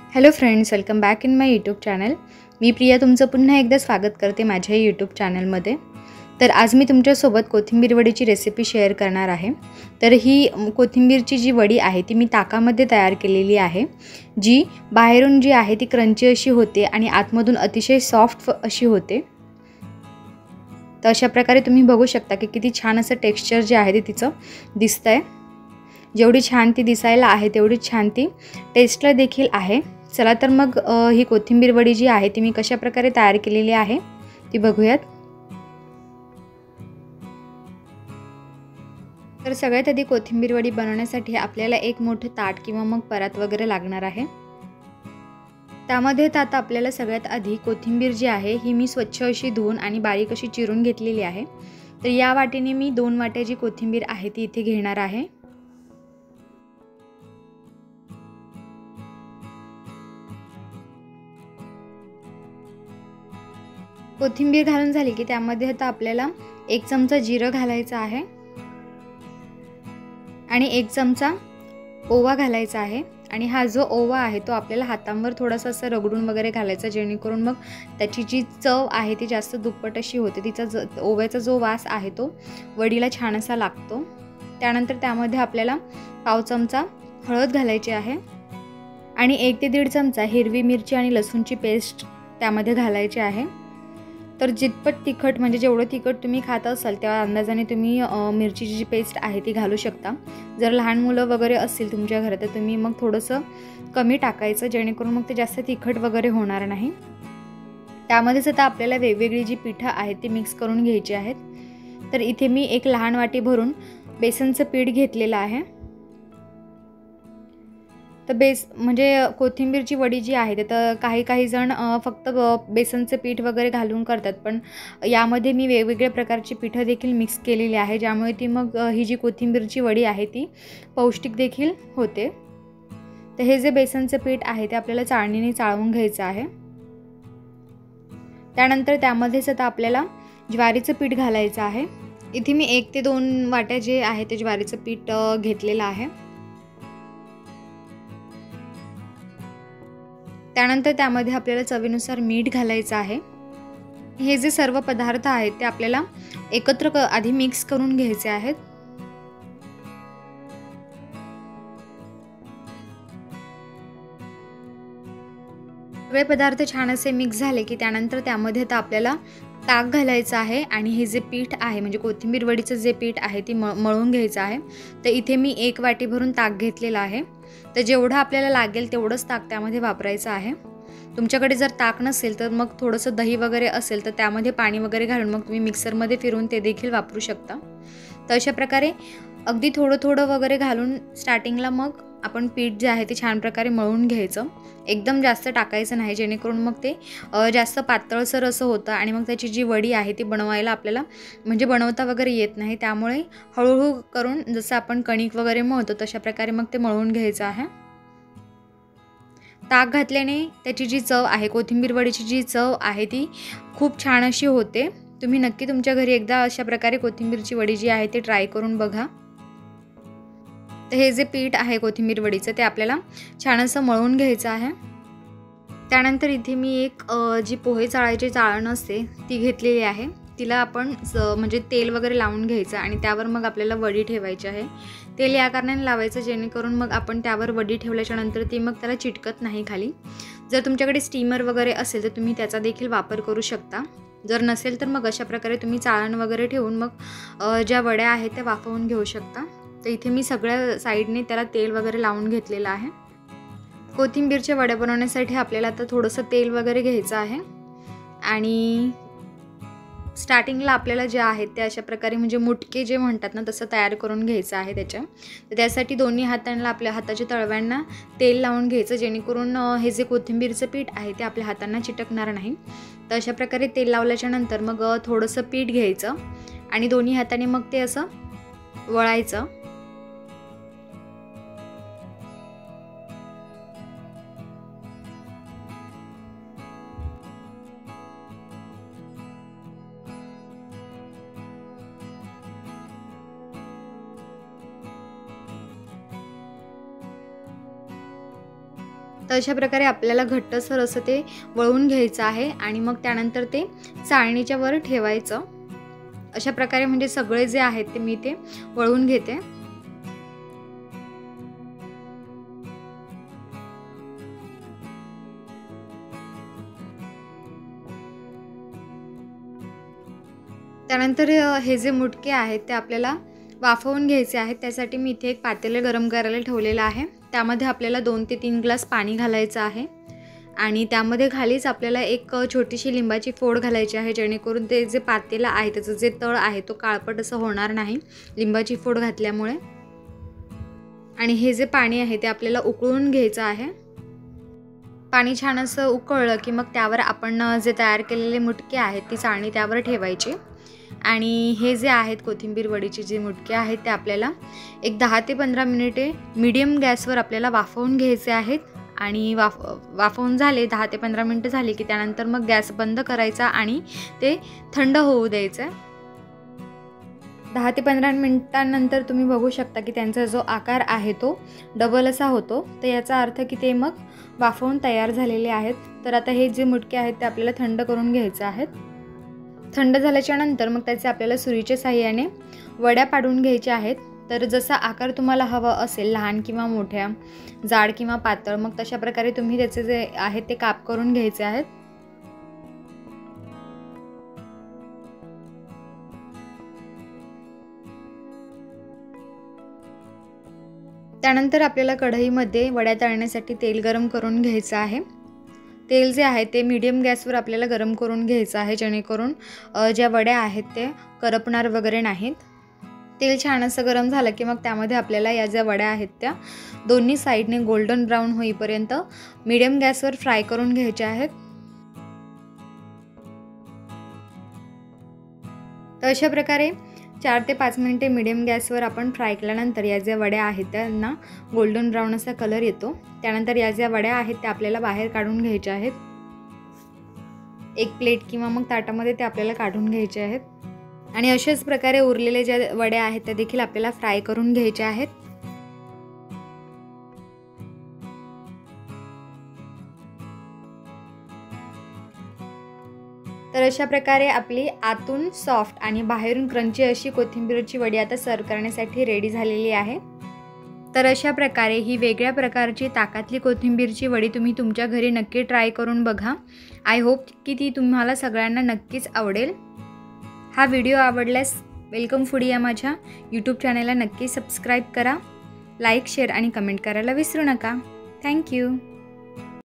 Hello friends, welcome back in my YouTube channel. मी प्रिया तुमचं पुन्हा एकदा स्वागत करते माझ्या यूट्यूब चॅनलमध्ये। तर आज मी तुमच्यासोबत कोथिंबीर वडीची रेसिपी शेअर करणार आहे। तर ही कोथिंबीरची जी वडी आहे ती मी ताकामध्ये तयार केलेली आहे, जी बाहेरून जी आहे ती क्रंची अशी होते आणि आतमधून अतिशय सॉफ्ट अशी होते। तर अशा प्रकारे तुम्ही बघू शकता की किती छान असं टेक्स्चर जे आहे ते तिचं दिसतंय। जेवढी छान ती दिसायला आहे तेवढी छान ती टेस्टला देखील आहे। चला तर मग ही कोथिंबीर वडी जी आहे ती मी कशा प्रकारे तयार केलेली आहे ती बघूयात। तर सगळ्यात आधी कोथिंबीर वडी बनवण्यासाठी आपल्याला एक मोठं ताट किंवा मग परात वगैरे लागणार आहे। त्यामध्ये आता आपल्याला सगळ्यात आधी कोथिंबीर जी आहे ही मी स्वच्छ अशी धुवून आणि बारीक अशी चिरून घेतलेली आहे। तर या वाटीने मी 2 वाट्या जी कोथिंबीर आहे ती इथे घेणार आहे। कोथिंबीर घालून झाली की त्यामध्ये आता आपल्याला 1 चमचा जिरं घालायचं आहे आणि 1 चमचा ओवा घालायचा आहे। आणि हा जो ओवा आहे तो आपल्याला हातांवर थोडासा असं रगडून वगैरे घालायचा, जेणेकरून मग त्याची जी चव आहे ती जास्त दुप्पट अशी होते। तिचा ओव्याचा जो वास आहे तो वडीला छान असा लागतो। त्यानंतर त्यामध्ये आपल्याला पाव चमचा हळद घालायची आहे आणि 1 ते 1.5 चमचा हिरवी मिरची आणि लसूणची पेस्ट त्यामध्ये घालायची आहे। तर जितपत तिखट म्हणजे जेवढं तिखट तुम्ही खात असाल त्या अंदाजाने तुम्ही मिरचीची जी पेस्ट आहे ती घालू शकता। जर लहान मुलं वगैरे असतील तुमच्या घरात तर तुम्ही मग थोडंसं कमी टाकायचं, जेणेकरून मग ते जास्त तिखट वगैरे होणार नाही। त्यामध्येच आता आपल्याला वेगवेगळी जी पिठं आहेत ती मिक्स करून घ्यायची आहेत। तर इथे मी 1 लहान वाटी भरून बेसनचं पीठ घेतलेलं आहे। तर म्हणजे कोथिंबीरची वडी जी आहे तर काही जण फक्त बेसनचे पीठ वगैरे घालून करतात, पण यामध्ये मी वेगवेगळ्या प्रकारची पिठं देखील मिक्स केलेली आहे, ज्यामुळे ती मग ही जी कोथिंबीरची वडी आहे ती पौष्टिक देखील होते। तर हे जे बेसनचे पीठ आहे ते आपल्याला चाळणीने चाळवून घ्यायचं आहे। त्यानंतर त्यामध्येच आता आपल्याला ज्वारीचं पीठ घालायचं आहे। इथे मी 1 ते 2 वाट्या जे आहे ते ज्वारीचं पीठ घेतलेलं आहे। त्यानंतर त्यामध्ये आपल्याला चवीनुसार मीठ घालायचं आहे। हे जे सर्व पदार्थ आहेत ते आपल्याला एकत्र आधी मिक्स करून घ्यायचे आहेत। सगळे पदार्थ छान असे मिक्स झाले की त्यानंतर त्यामध्ये आता आपल्याला ताक घालायचं आहे आणि हे जे पीठ आहे म्हणजे कोथिंबीर वडीचं जे पीठ आहे ते मळून घ्यायचं आहे। तर इथे मी 1 वाटी भरून ताक घेतलेलं आहे। तर जेवढं आपल्याला लागेल तेवढंच ताक त्यामध्ये वापरायचं आहे। तुमच्याकडे जर ताक नसेल तर मग थोडंसं दही वगैरे असेल तर त्यामध्ये पाणी वगैरे घालून मग तुम्ही मिक्सरमध्ये फिरवून ते देखील वापरू शकता। तर अशा प्रकारे अगदी थोडं वगैरे घालून स्टार्टिंगला मग आपण पीठ जे आहे ते छान प्रकारे मळून घ्यायचं। एकदम जास्त टाकायचं नाही, जेणेकरून मग ते जास्त पातळसर असं होतं आणि मग त्याची जी वडी आहे ती बनवायला आपल्याला म्हणजे बनवता वगैरे येत नाही। त्यामुळे हळूहळू करून जसं आपण कणिक वगैरे मळतो तशा प्रकारे मग ते मळून घ्यायचं आहे। ताक घातल्याने त्याची जी चव आहे, कोथिंबीर वडीची जी चव आहे ती खूप छान अशी होते। तुम्ही नक्की तुमच्या घरी एकदा अशा प्रकारे कोथिंबीरची वडी जी आहे ते ट्राय करून बघा। तर हे जे पीठ आहे कोथिंबीर वडीचं ते आपल्याला छान असं मळून घ्यायचं आहे। त्यानंतर इथे मी एक जी पोहे चाळायची चाळण असते ती घेतलेली आहे। तिला आपण म्हणजे तेल वगैरे लावून घ्यायचं आणि त्यावर मग आपल्याला वडी ठेवायची आहे। तेल या कारणाने लावायचं जेणेकरून मग आपण त्यावर वडी ठेवल्याच्या नंतर ती मग त्याला चिटकत नाही खाली। जर तुमच्याकडे स्टीमर वगैरे असेल तर तुम्ही त्याचा देखील वापर करू शकता। जर नसेल तर मग अशा प्रकारे तुम्ही चाळण वगैरे ठेवून मग ज्या वड्या आहेत त्या वाफवून घेऊ शकता। तर इथे मी सगळ्या साईडने त्याला तेल वगैरे लावून घेतलेलं आहे। कोथिंबीरच्या वड्या बनवण्यासाठी आपल्याला आता थोडंसं तेल वगैरे घ्यायचं आहे आणि स्टार्टिंगला आपल्याला जे आहेत ते अशा प्रकारे म्हणजे मुटके जे म्हणतात ना तसं तयार करून घ्यायचं आहे त्याच्या। तर त्यासाठी दोन्ही हातांना आपल्या हाताच्या तळव्यांना तेल लावून घ्यायचं, जेणेकरून हे जे कोथिंबीरचं पीठ आहे ते आपल्या हातांना चिटकणार नाही। तर अशा प्रकारे तेल लावल्याच्या नंतर मग थोडंसं पीठ घ्यायचं आणि दोन्ही हाताने मग ते असं वळायचं। तर अशा प्रकारे आपल्याला घट्टसर असं ते वळवून घ्यायचं आहे आणि मग त्यानंतर ते चाळणीच्या वर ठेवायचं. अशा प्रकारे म्हणजे सगळे जे आहेत ते मी ते वळवून घेते. त्यानंतर हे जे मुटके आहेत ते आपल्याला वाफवून घ्यायचे आहेत. त्यासाठी मी इथे एक पातेलं गरम करायला ठेवलेलं आहे. त्यामध्ये आपल्याला 2 ते 3 ग्लास पाणी घालायचं आहे आणि त्यामध्ये खालीच आपल्याला एक छोटीशी लिंबाची फोड घालायची आहे, जेणेकरून ते जे पातेलं आहे त्याचं जे तळ आहे तो काळपट असं होणार नाही लिंबाची फोड घातल्यामुळे. आणि हे जे पाणी आहे ते आपल्याला उकळून घ्यायचं आहे. पाणी छान असं उकळलं की मग त्यावर आपण जे तयार केलेले मुटके आहेत ती चाळणी त्यावर ठेवायची आणि हे जे आहेत कोथिंबीर वडीचे जे मुटके आहेत ते आपल्याला एक 10 ते 15 मिनिटे मीडियम गॅसवर आपल्याला वाफवून घ्यायचे आहेत. आणि वाफवून झाले 10 ते 15 मिनिटं झाली की त्यानंतर मग गॅस बंद करायचा आणि ते थंड होऊ द्यायचं. 10 ते 15 मिनिटांनंतर तुम्ही बघू शकता की त्यांचा जो आकार आहे तो डबल असा होतो. तर याचा अर्थ की ते मग वाफवून तयार झालेले आहेत. तर आता हे जे मुटके आहेत ते आपल्याला थंड करून घ्यायचे आहेत. थंड झाल्याच्या नंतर मग त्याचे आपल्याला सुरीच्या साहाय्याने वड्या पाडून घ्यायच्या आहेत. तर जसा आकार तुम्हाला हवा असेल, लहान किंवा मोठ्या, जाड किंवा पातळ, मग तशा प्रकारे तुम्ही त्याचे जे आहेत ते काप करून घ्यायचे आहेत. त्यानंतर आपल्याला कढईमध्ये वड्या तळण्यासाठी तेल गरम करून घ्यायचं आहे. तेल जे आहे ते मीडियम गॅसवर आपल्याला गरम करून घ्यायचं आहे, जेणेकरून ज्या वड्या आहेत ते करपणार वगैरे नाहीत. तेल छान असं गरम झालं की मग त्यामध्ये आपल्याला या ज्या वड्या आहेत त्या दोन्ही साईडने गोल्डन ब्राऊन होईपर्यंत मीडियम गॅसवर फ्राय करून घ्यायच्या आहेत. तर अशा प्रकारे 4 ते 5 मिनिटे मीडियम गॅसवर आपण फ्राय केल्यानंतर या ज्या वड्या आहेत त्यांना गोल्डन ब्राऊन असा कलर येतो. त्यानंतर या ज्या वड्या आहेत त्या आपल्याला बाहेर काढून घ्यायच्या आहेत. एक प्लेट किंवा मग ताटामध्ये ते आपल्याला काढून घ्यायचे आहेत. आणि अशाच प्रकारे उरलेल्या ज्या वड्या आहेत त्या देखील आपल्याला फ्राय करून घ्यायच्या आहेत. तर अशा प्रकारे आपली आतून सॉफ्ट आणि बाहेरून क्रंची अशी कोथिंबीरची वडी आता सर्व करण्यासाठी रेडी झालेली आहे. तर अशा प्रकारे ही वेगळ्या प्रकारची ताकातली कोथिंबीरची वडी तुम्ही तुमच्या घरी नक्की ट्राय करून बघा. आय होप की ती तुम्हाला सगळ्यांना नक्कीच आवडेल. हा व्हिडिओ आवडल्यास वेलकम फूडी या माझ्या यूट्यूब चॅनलला नक्की सबस्क्राईब करा. लाईक, शेअर आणि कमेंट करायला विसरू नका. थँक्यू.